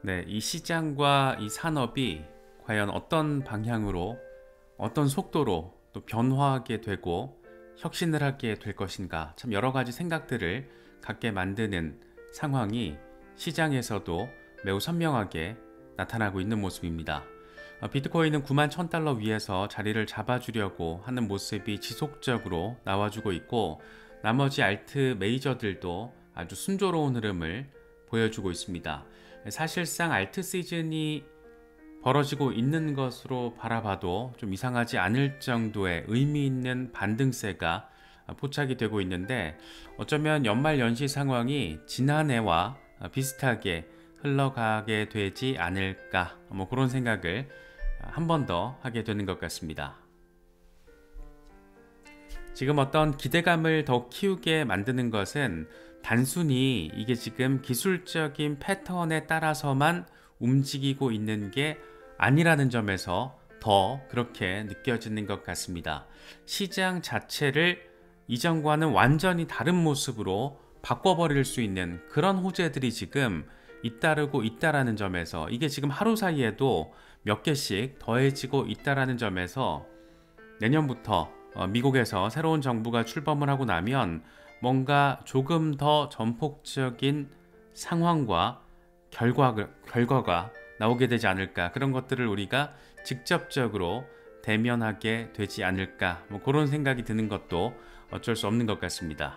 네, 이 시장과 이 산업이 과연 어떤 방향으로, 어떤 속도로 또 변화하게 되고 혁신을 하게 될 것인가, 참 여러 가지 생각들을 갖게 만드는 상황이 시장에서도 매우 선명하게 나타나고 있는 모습입니다. 비트코인은 9만 1000달러 위에서 자리를 잡아주려고 하는 모습이 지속적으로 나와주고 있고, 나머지 알트 메이저들도 아주 순조로운 흐름을 보여주고 있습니다. 사실상 알트 시즌이 벌어지고 있는 것으로 바라봐도 좀 이상하지 않을 정도의 의미 있는 반등세가 포착이 되고 있는데, 어쩌면 연말 연시 상황이 지난해와 비슷하게 흘러가게 되지 않을까, 그런 생각을 한 번 더 하게 되는 것 같습니다. 지금 어떤 기대감을 더 키우게 만드는 것은 단순히 이게 지금 기술적인 패턴에 따라서만 움직이고 있는 게 아니라는 점에서 더 그렇게 느껴지는 것 같습니다. 시장 자체를 이전과는 완전히 다른 모습으로 바꿔버릴 수 있는 그런 호재들이 지금 잇따르고 있다라는 점에서, 이게 지금 하루 사이에도 몇 개씩 더해지고 있다라는 점에서, 내년부터 미국에서 새로운 정부가 출범을 하고 나면 뭔가 조금 더 전폭적인 상황과 결과가 나오게 되지 않을까, 그런 것들을 우리가 직접적으로 대면하게 되지 않을까, 그런 생각이 드는 것도 어쩔 수 없는 것 같습니다.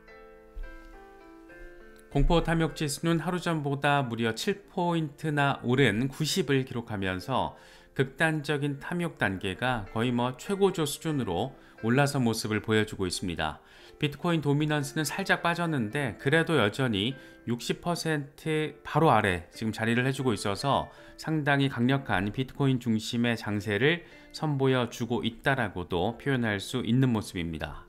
공포 탐욕 지수는 하루 전보다 무려 7포인트나 오른 90을 기록하면서 극단적인 탐욕 단계가 거의 최고조 수준으로 올라선 모습을 보여주고 있습니다. 비트코인 도미넌스는 살짝 빠졌는데 그래도 여전히 60% 바로 아래 지금 자리를 해주고 있어서 상당히 강력한 비트코인 중심의 장세를 선보여주고 있다라고도 표현할 수 있는 모습입니다.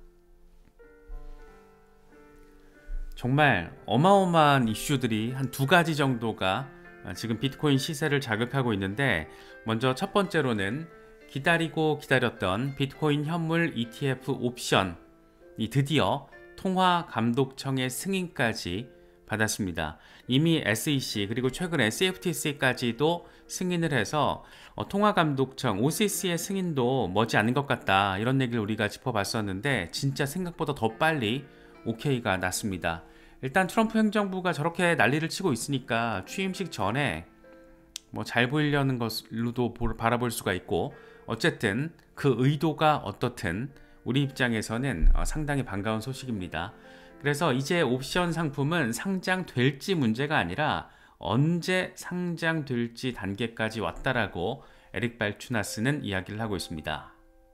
정말 어마어마한 이슈들이 한 두 가지 정도가 지금 비트코인 시세를 자극하고 있는데, 먼저 첫 번째로는 기다리고 기다렸던 비트코인 현물 ETF 옵션이 드디어 통화감독청의 승인까지 받았습니다. 이미 SEC 그리고 최근에 CFTC까지도 승인을 해서 통화감독청 OCC의 승인도 머지않은 것 같다, 이런 얘기를 우리가 짚어봤었는데 진짜 생각보다 더 빨리 OK가 났습니다. 일단 트럼프 행정부가 저렇게 난리를 치고 있으니까 취임식 전에 잘 보이려는 것으로도 바라볼 수가 있고, 어쨌든 그 의도가 어떻든 우리 입장에서는 상당히 반가운 소식입니다. 그래서 이제 옵션 상품은 상장될지 문제가 아니라 언제 상장될지 단계까지 왔다라고 에릭 발추나스는 이야기를 하고 있습니다.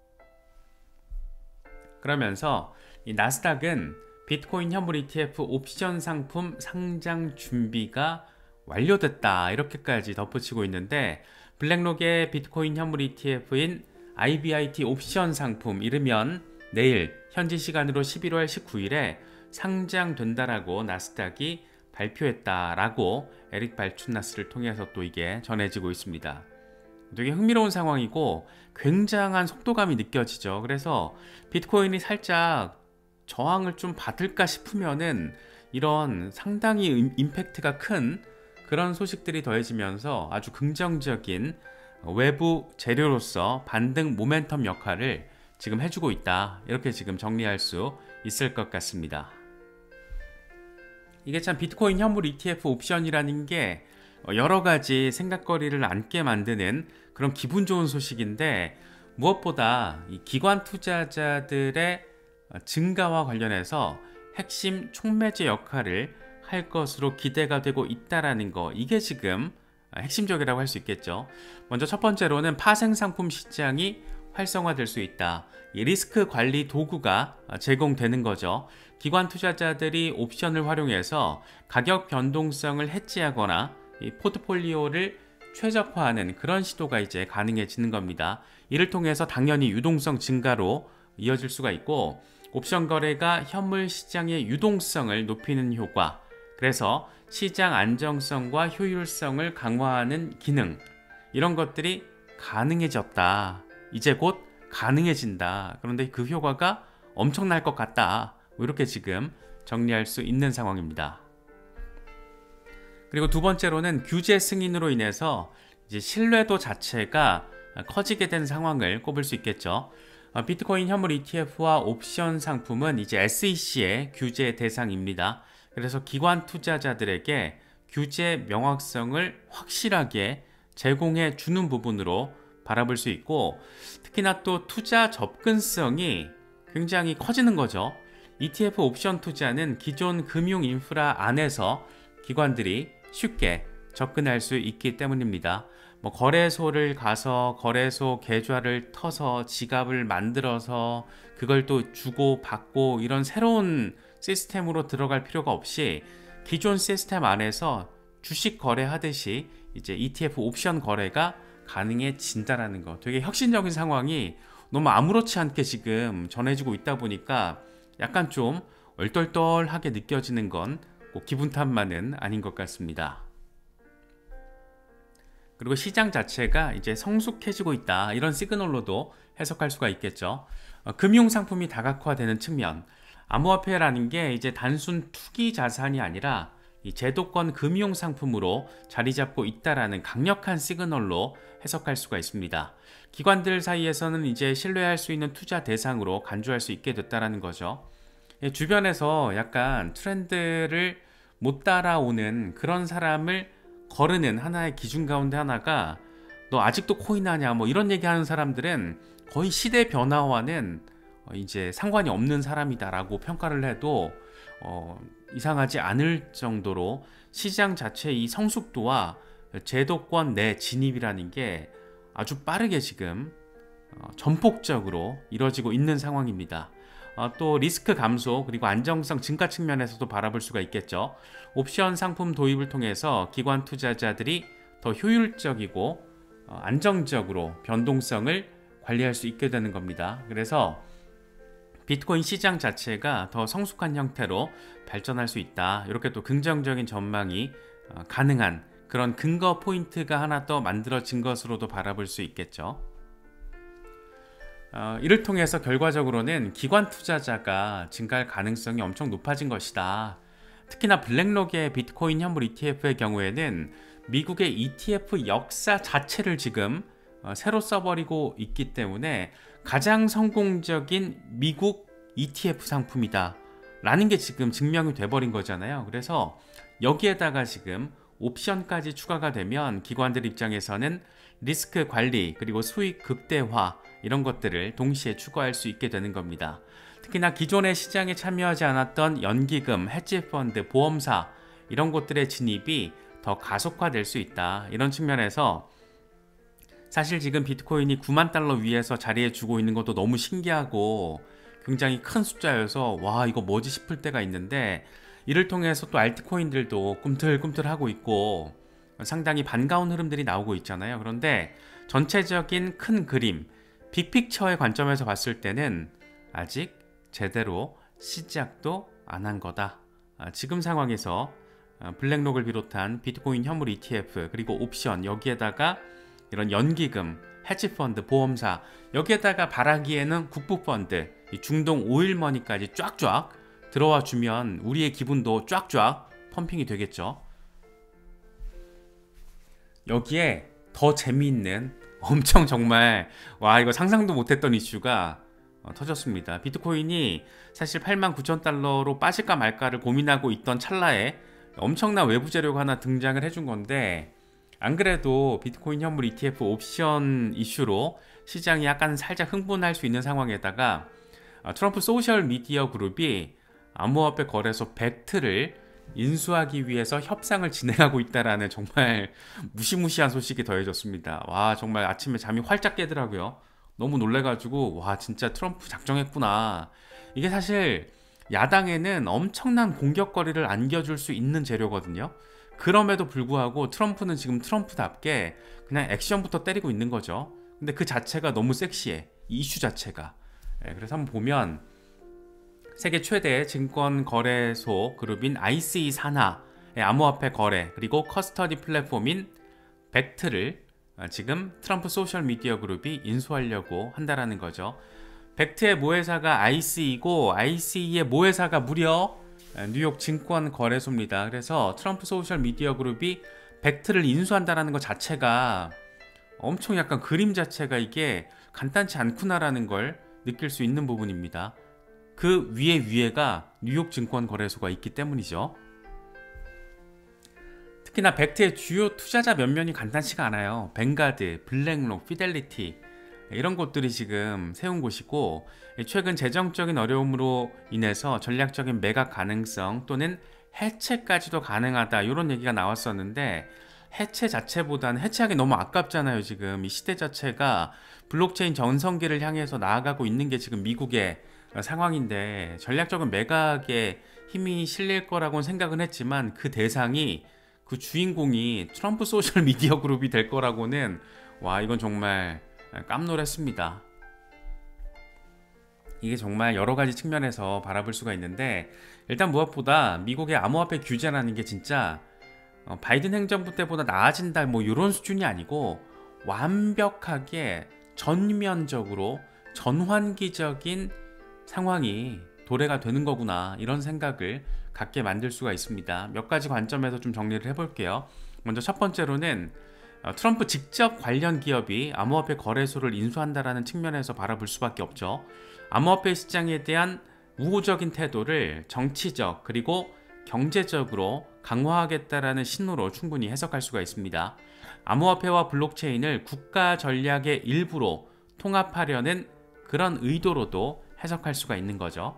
그러면서 이 나스닥은 비트코인 현물 ETF 옵션 상품 상장 준비가 완료됐다, 이렇게까지 덧붙이고 있는데, 블랙록의 비트코인 현물 ETF인 IBIT 옵션 상품 이르면 내일 현지 시간으로 11월 19일에 상장된다라고 나스닥이 발표했다라고 에릭 발추나스를 통해서 또 이게 전해지고 있습니다. 되게 흥미로운 상황이고 굉장한 속도감이 느껴지죠. 그래서 비트코인이 살짝 저항을 좀 받을까 싶으면은 이런 상당히 임팩트가 큰 그런 소식들이 더해지면서 아주 긍정적인 외부 재료로서 반등 모멘텀 역할을 지금 해주고 있다, 이렇게 지금 정리할 수 있을 것 같습니다. 이게 참 비트코인 현물 ETF 옵션이라는 게 여러 가지 생각거리를 안게 만드는 그런 기분 좋은 소식인데, 무엇보다 이 기관 투자자들의 증가와 관련해서 핵심 촉매제 역할을 할 것으로 기대가 되고 있다라는 거, 이게 지금 핵심적이라고 할 수 있겠죠. 먼저 첫 번째로는 파생상품 시장이 활성화될 수 있다. 이 리스크 관리 도구가 제공되는 거죠. 기관 투자자들이 옵션을 활용해서 가격 변동성을 해지하거나 이 포트폴리오를 최적화하는 그런 시도가 이제 가능해지는 겁니다. 이를 통해서 당연히 유동성 증가로 이어질 수가 있고, 옵션 거래가 현물 시장의 유동성을 높이는 효과, 그래서 시장 안정성과 효율성을 강화하는 기능, 이런 것들이 가능해졌다, 이제 곧 가능해진다, 그런데 그 효과가 엄청날 것 같다, 이렇게 지금 정리할 수 있는 상황입니다. 그리고 두 번째로는 규제 승인으로 인해서 이제 신뢰도 자체가 커지게 된 상황을 꼽을 수 있겠죠. 비트코인 현물 ETF와 옵션 상품은 이제 SEC의 규제 대상입니다. 그래서 기관 투자자들에게 규제 명확성을 확실하게 제공해 주는 부분으로 바라볼 수 있고, 특히나 또 투자 접근성이 굉장히 커지는 거죠. ETF 옵션 투자는 기존 금융 인프라 안에서 기관들이 쉽게 접근할 수 있기 때문입니다. 거래소를 가서 거래소 계좌를 터서 지갑을 만들어서 그걸 또 주고 받고 이런 새로운 시스템으로 들어갈 필요가 없이 기존 시스템 안에서 주식 거래하듯이 이제 ETF 옵션 거래가 가능해진다라는 거, 되게 혁신적인 상황이 너무 아무렇지 않게 지금 전해지고 있다 보니까 약간 좀 얼떨떨하게 느껴지는 건 꼭 기분 탓만은 아닌 것 같습니다. 그리고 시장 자체가 이제 성숙해지고 있다, 이런 시그널로도 해석할 수가 있겠죠. 금융상품이 다각화되는 측면, 암호화폐라는 게 이제 단순 투기 자산이 아니라 이 제도권 금융상품으로 자리 잡고 있다라는 강력한 시그널로 해석할 수가 있습니다. 기관들 사이에서는 이제 신뢰할 수 있는 투자 대상으로 간주할 수 있게 됐다라는 거죠. 주변에서 약간 트렌드를 못 따라오는 그런 사람을 거르는 하나의 기준 가운데 하나가, 너 아직도 코인 하냐 뭐 이런 얘기하는 사람들은 거의 시대 변화와는 이제 상관이 없는 사람이다라고 평가를 해도 이상하지 않을 정도로 시장 자체의 이 성숙도와 제도권 내 진입이라는 게 아주 빠르게 지금 전폭적으로 이뤄지고 있는 상황입니다. 또 리스크 감소 그리고 안정성 증가 측면에서도 바라볼 수가 있겠죠. 옵션 상품 도입을 통해서 기관 투자자들이 더 효율적이고 안정적으로 변동성을 관리할 수 있게 되는 겁니다. 그래서 비트코인 시장 자체가 더 성숙한 형태로 발전할 수 있다, 이렇게 또 긍정적인 전망이 가능한 그런 근거 포인트가 하나 더 만들어진 것으로도 바라볼 수 있겠죠. 이를 통해서 결과적으로는 기관 투자자가 증가할 가능성이 엄청 높아진 것이다. 특히나 블랙록의 비트코인 현물 ETF의 경우에는 미국의 ETF 역사 자체를 지금 새로 써버리고 있기 때문에 가장 성공적인 미국 ETF 상품이다 라는 게 지금 증명이 돼버린 거잖아요. 그래서 여기에다가 지금 옵션까지 추가가 되면 기관들 입장에서는 리스크 관리 그리고 수익 극대화 이런 것들을 동시에 추구할 수 있게 되는 겁니다. 특히나 기존의 시장에 참여하지 않았던 연기금, 헤지펀드, 보험사 이런 곳들의 진입이 더 가속화될 수 있다, 이런 측면에서 사실 지금 비트코인이 9만 달러 위에서 자리해주고 있는 것도 너무 신기하고 굉장히 큰 숫자여서 와 이거 뭐지 싶을 때가 있는데, 이를 통해서 또 알트코인들도 꿈틀꿈틀하고 있고 상당히 반가운 흐름들이 나오고 있잖아요. 그런데 전체적인 큰 그림, 빅픽처의 관점에서 봤을 때는 아직 제대로 시작도 안 한 거다. 지금 상황에서 블랙록을 비롯한 비트코인 현물 ETF 그리고 옵션, 여기에다가 이런 연기금, 헤지펀드, 보험사, 여기에다가 바라기에는 국부펀드, 중동 오일머니까지 쫙쫙 들어와 주면 우리의 기분도 쫙쫙 펌핑이 되겠죠. 여기에 더 재미있는 엄청 정말 와 이거 상상도 못했던 이슈가 터졌습니다. 비트코인이 사실 89,000달러로 빠질까 말까를 고민하고 있던 찰나에 엄청난 외부 재료가 하나 등장을 해준 건데, 안 그래도 비트코인 현물 ETF 옵션 이슈로 시장이 약간 살짝 흥분할 수 있는 상황에다가 트럼프 소셜 미디어 그룹이 암호화폐 거래소 벡트를 인수하기 위해서 협상을 진행하고 있다라는 정말 무시무시한 소식이 더해졌습니다. 와 정말 아침에 잠이 활짝 깨더라고요. 너무 놀래가지고 와 진짜 트럼프 작정했구나. 이게 사실 야당에는 엄청난 공격거리를 안겨줄 수 있는 재료거든요. 그럼에도 불구하고 트럼프는 지금 트럼프답게 그냥 액션부터 때리고 있는 거죠. 근데 그 자체가 너무 섹시해, 이 이슈 자체가. 그래서 한번 보면 세계 최대 증권 거래소 그룹인 ICE 산하의 암호화폐 거래 그리고 커스터디 플랫폼인 벡트를 지금 트럼프 소셜 미디어 그룹이 인수하려고 한다라는 거죠. 벡트의 모회사가 ICE고 ICE의 모회사가 무려 뉴욕 증권거래소입니다. 그래서 트럼프 소셜 미디어 그룹이 벡트를 인수한다는 것 자체가 엄청 약간 그림 자체가 이게 간단치 않구나라는 걸 느낄 수 있는 부분입니다. 그 위에가 뉴욕 증권거래소가 있기 때문이죠. 특히나 벡트의 주요 투자자 면면이 간단치가 않아요. 뱅가드, 블랙록, 피델리티 이런 곳들이 지금 세운 곳이고, 최근 재정적인 어려움으로 인해서 전략적인 매각 가능성 또는 해체까지도 가능하다 이런 얘기가 나왔었는데, 해체 자체보다는 해체하기 너무 아깝잖아요. 지금 이 시대 자체가 블록체인 전성기를 향해서 나아가고 있는 게 지금 미국의 상황인데, 전략적인 매각에 힘이 실릴 거라고는 생각은 했지만 그 대상이, 그 주인공이 트럼프 소셜 미디어 그룹이 될 거라고는, 와, 이건 정말 깜놀했습니다. 이게 정말 여러 가지 측면에서 바라볼 수가 있는데, 일단 무엇보다 미국의 암호화폐 규제라는 게 진짜 바이든 행정부 때보다 나아진다 뭐 이런 수준이 아니고, 완벽하게 전면적으로 전환기적인 상황이 도래가 되는 거구나, 이런 생각을 갖게 만들 수가 있습니다. 몇 가지 관점에서 좀 정리를 해볼게요. 먼저 첫 번째로는 트럼프 직접 관련 기업이 암호화폐 거래소를 인수한다라는 측면에서 바라볼 수밖에 없죠. 암호화폐 시장에 대한 우호적인 태도를 정치적 그리고 경제적으로 강화하겠다라는 신호로 충분히 해석할 수가 있습니다. 암호화폐와 블록체인을 국가 전략의 일부로 통합하려는 그런 의도로도 해석할 수가 있는 거죠.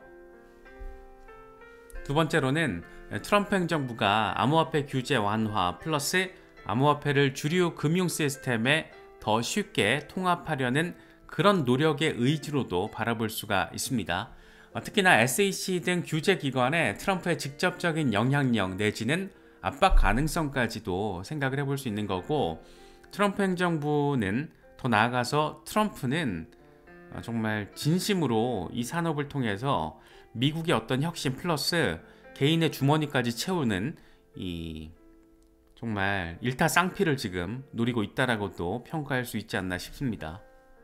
두 번째로는 트럼프 행정부가 암호화폐 규제 완화 플러스 암호화폐를 주류 금융 시스템에 더 쉽게 통합하려는 그런 노력의 의지로도 바라볼 수가 있습니다. 특히나 SEC 등 규제기관에 트럼프의 직접적인 영향력 내지는 압박 가능성까지도 생각을 해볼 수 있는 거고, 트럼프 행정부는, 더 나아가서 트럼프는 정말 진심으로 이 산업을 통해서 미국의 어떤 혁신 플러스 개인의 주머니까지 채우는 이 정말 일타쌍피를 지금 노리고 있다라고도 평가할 수 있지 않나 싶습니다.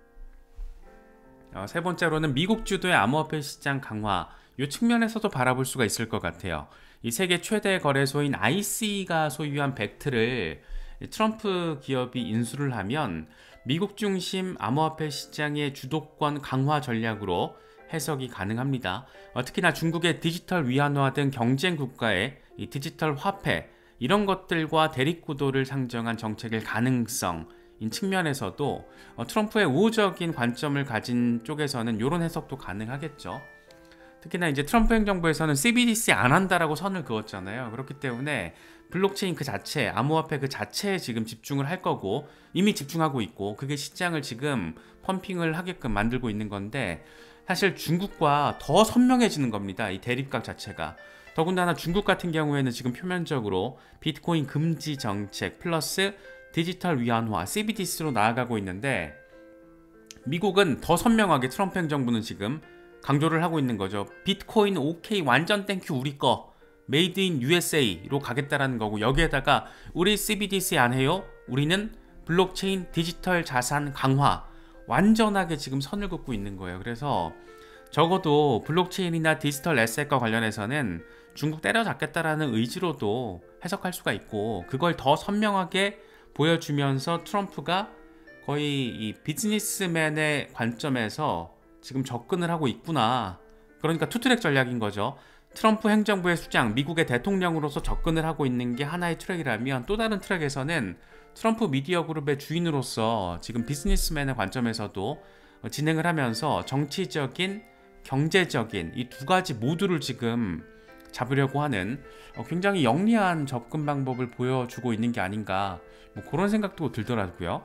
세 번째로는 미국 주도의 암호화폐 시장 강화, 이 측면에서도 바라볼 수가 있을 것 같아요. 이 세계 최대 거래소인 IC가 소유한 벡트를 트럼프 기업이 인수를 하면 미국 중심 암호화폐 시장의 주도권 강화 전략으로 해석이 가능합니다. 특히나 중국의 디지털 위안화 등 경쟁 국가의 이 디지털 화폐, 이런 것들과 대립구도를 상정한 정책의 가능성인 측면에서도 트럼프의 우호적인 관점을 가진 쪽에서는 이런 해석도 가능하겠죠. 특히나 이제 트럼프 행정부에서는 CBDC 안 한다라고 선을 그었잖아요. 그렇기 때문에 블록체인 그 자체, 암호화폐 그 자체에 지금 집중을 할 거고, 이미 집중하고 있고, 그게 시장을 지금 펌핑을 하게끔 만들고 있는 건데, 사실 중국과 더 선명해지는 겁니다. 이 대립각 자체가. 더군다나 중국 같은 경우에는 지금 표면적으로 비트코인 금지 정책 플러스 디지털 위안화 CBDC로 나아가고 있는데, 미국은 더 선명하게 트럼프 행정부는 지금 강조를 하고 있는 거죠. 비트코인 오케이, 완전 땡큐, 우리 거 메이드 인 USA로 가겠다라는 거고, 여기에다가 우리 CBDC 안 해요? 우리는 블록체인 디지털 자산 강화, 완전하게 지금 선을 긋고 있는 거예요. 그래서 적어도 블록체인이나 디지털 에셋과 관련해서는 중국 때려잡겠다라는 의지로도 해석할 수가 있고, 그걸 더 선명하게 보여주면서 트럼프가 거의 이 비즈니스맨의 관점에서 지금 접근을 하고 있구나. 그러니까 투트랙 전략인 거죠. 트럼프 행정부의 수장, 미국의 대통령으로서 접근을 하고 있는 게 하나의 트랙이라면, 또 다른 트랙에서는 트럼프 미디어 그룹의 주인으로서 지금 비즈니스맨의 관점에서도 진행을 하면서 정치적인, 경제적인 이 두 가지 모두를 지금 잡으려고 하는 굉장히 영리한 접근 방법을 보여주고 있는 게 아닌가, 뭐 그런 생각도 들더라고요.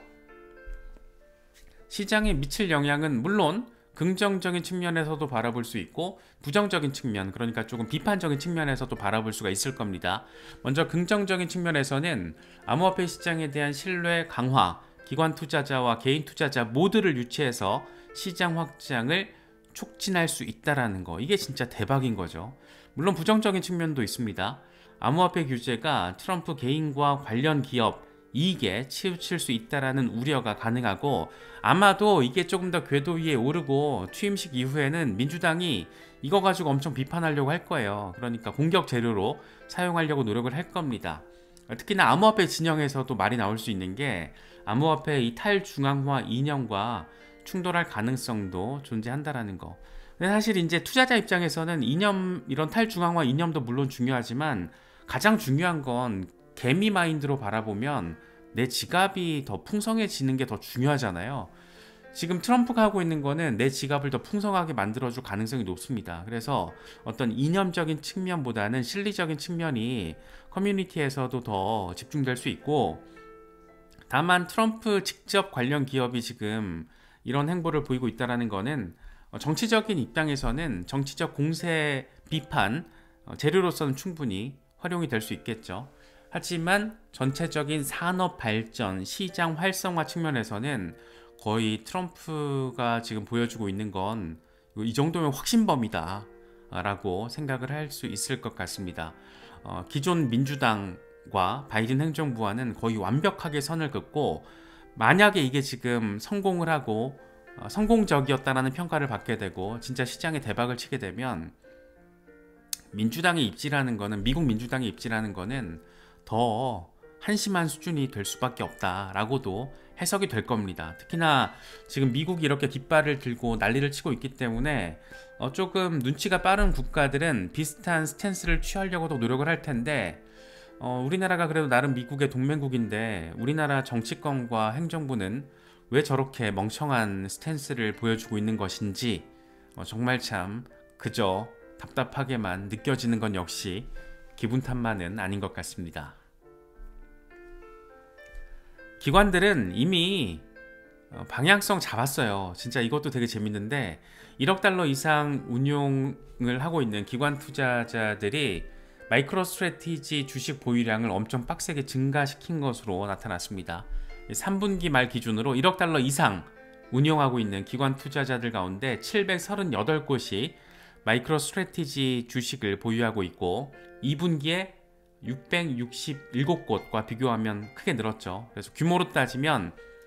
시장에 미칠 영향은 물론 긍정적인 측면에서도 바라볼 수 있고, 부정적인 측면, 그러니까 조금 비판적인 측면에서도 바라볼 수가 있을 겁니다. 먼저 긍정적인 측면에서는 암호화폐 시장에 대한 신뢰 강화, 기관 투자자와 개인 투자자 모두를 유치해서 시장 확장을 촉진할 수 있다는 거, 이게 진짜 대박인 거죠. 물론 부정적인 측면도 있습니다. 암호화폐 규제가 트럼프 개인과 관련 기업 이익에 치우칠 수 있다라는 우려가 가능하고, 아마도 이게 조금 더 궤도 위에 오르고 취임식 이후에는 민주당이 이거 가지고 엄청 비판하려고 할 거예요. 그러니까 공격 재료로 사용하려고 노력을 할 겁니다. 특히나 암호화폐 진영에서도 말이 나올 수 있는 게 암호화폐의 이 탈중앙화 이념과 충돌할 가능성도 존재한다라는 거. 근데 사실 이제 투자자 입장에서는 이념, 이런 탈중앙화 이념도 물론 중요하지만 가장 중요한 건 개미 마인드로 바라보면 내 지갑이 더 풍성해지는 게 더 중요하잖아요. 지금 트럼프가 하고 있는 거는 내 지갑을 더 풍성하게 만들어줄 가능성이 높습니다. 그래서 어떤 이념적인 측면보다는 실리적인 측면이 커뮤니티에서도 더 집중될 수 있고, 다만 트럼프 직접 관련 기업이 지금 이런 행보를 보이고 있다는 거는 정치적인 입장에서는 정치적 공세 비판 재료로서는 충분히 활용이 될 수 있겠죠. 하지만 전체적인 산업 발전, 시장 활성화 측면에서는 거의 트럼프가 지금 보여주고 있는 건 이 정도면 확신범이다 라고 생각을 할 수 있을 것 같습니다. 기존 민주당과 바이든 행정부와는 거의 완벽하게 선을 긋고, 만약에 이게 지금 성공을 하고 성공적이었다라는 평가를 받게 되고 진짜 시장에 대박을 치게 되면 민주당의 입지라는 거는, 미국 민주당의 입지라는 거는 더 한심한 수준이 될 수밖에 없다라고도 해석이 될 겁니다. 특히나 지금 미국이 이렇게 깃발을 들고 난리를 치고 있기 때문에 조금 눈치가 빠른 국가들은 비슷한 스탠스를 취하려고도 노력을 할 텐데, 우리나라가 그래도 나름 미국의 동맹국인데 우리나라 정치권과 행정부는 왜 저렇게 멍청한 스탠스를 보여주고 있는 것인지 정말 참 그저 답답하게만 느껴지는 건 역시 기분 탓만은 아닌 것 같습니다. 기관들은 이미 방향성 잡았어요. 진짜 이것도 되게 재밌는데 1억 달러 이상 운용을 하고 있는 기관 투자자들이 마이크로 스트래티지 주식 보유량을 엄청 빡세게 증가시킨 것으로 나타났습니다. 3분기 말 기준으로 1억 달러 이상 운용하고 있는 기관 투자자들 가운데 738곳이 마이크로 스트래티지 주식을 보유하고 있고 2분기에 667곳과 비교하면 크게 늘었죠. 그래서 규모로 따지면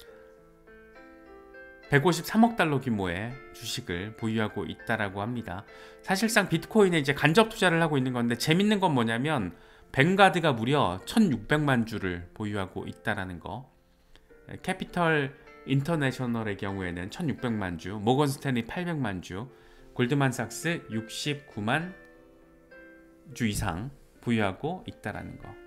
153억 달러 규모의 주식을 보유하고 있다라고 합니다. 사실상 비트코인에 이제 간접 투자를 하고 있는 건데, 재밌는 건 뭐냐면 뱅가드가 무려 1,600만 주를 보유하고 있다라는 거. 캐피털 인터내셔널의 경우에는 1,600만 주, 모건 스탠리 800만 주, 골드만삭스 69만 주 이상 보유하고 있다라는 거.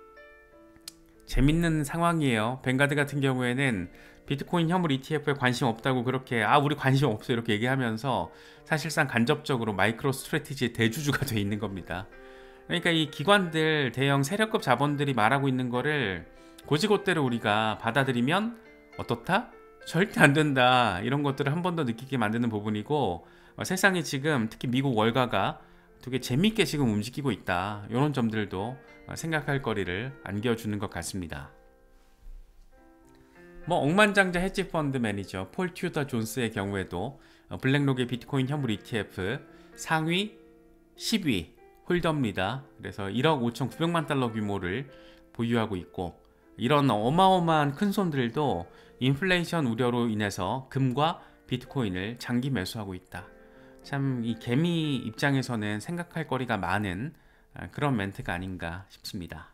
재밌는 상황이에요. 뱅가드 같은 경우에는 비트코인 현물 ETF에 관심 없다고 그렇게 우리 관심 없어 이렇게 얘기하면서 사실상 간접적으로 마이크로 스트래티지의 대주주가 돼 있는 겁니다. 그러니까 이 기관들, 대형 세력급 자본들이 말하고 있는 거를 고지고대로 우리가 받아들이면 어떻다? 절대 안 된다. 이런 것들을 한 번 더 느끼게 만드는 부분이고, 세상이 지금 특히 미국 월가가 되게 재밌게 지금 움직이고 있다. 이런 점들도 생각할 거리를 안겨주는 것 같습니다. 억만장자 헤지펀드 매니저 폴 튜더 존스의 경우에도 블랙록의 비트코인 현물 ETF 상위 10위 홀더입니다. 그래서 1억 5,900만 달러 규모를 보유하고 있고, 이런 어마어마한 큰 손들도 인플레이션 우려로 인해서 금과 비트코인을 장기 매수하고 있다. 참 이 개미 입장에서는 생각할 거리가 많은 그런 멘트가 아닌가 싶습니다.